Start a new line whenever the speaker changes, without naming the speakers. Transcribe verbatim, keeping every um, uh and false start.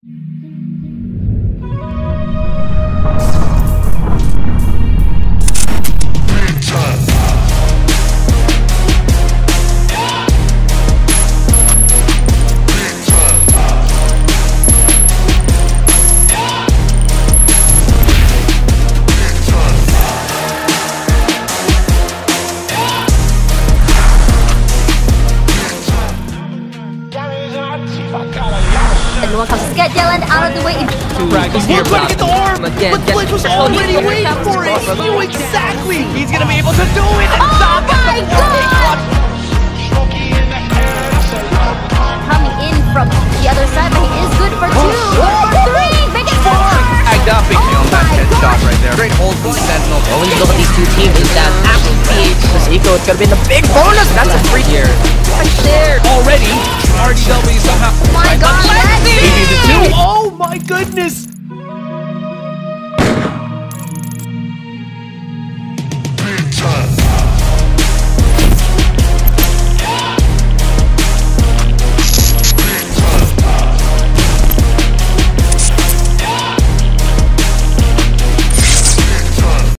Everyone comes to get Dylan out of the way.
Practice here, trying to get the arm, but Blake was already waiting for it. He knew exactly. He's gonna be able to do it. And
oh
stop
my God! Coming in from the other side, but he is good for two. Good for three. Make it four.
Tagged up, big on that headshot right there. Great hold from Sentinel.
Well, when you look at these two teams, is that after P H plus Eco, it's gonna be the big bonus. That's a free here. Right there.
Already, R D W somehow.
Oh my God,
Maybe the two.
Lexi!
Oh my goodness.